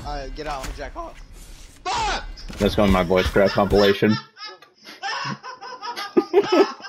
Get out, I'm jack off. That's going to my voice crack compilation.